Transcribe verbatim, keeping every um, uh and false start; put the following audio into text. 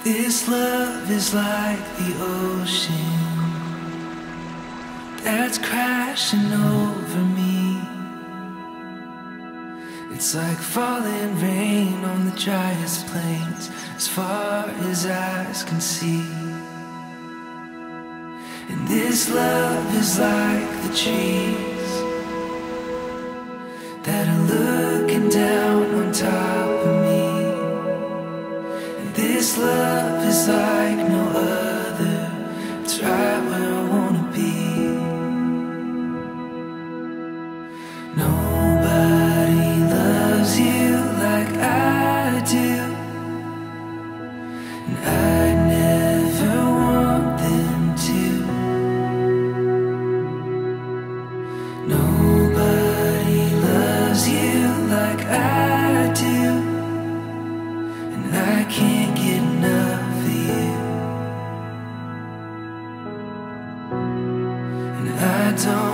This love is like the ocean that's crashing over me. It's like falling rain on the driest plains, as far as eyes can see. And this love is like the trees that are looking down on top of me. And this love is like no other. It's right where I wanna be. Nobody loves you like I do, and I never want them to. Nobody loves you like I do, and I can't get enough of you. And I don't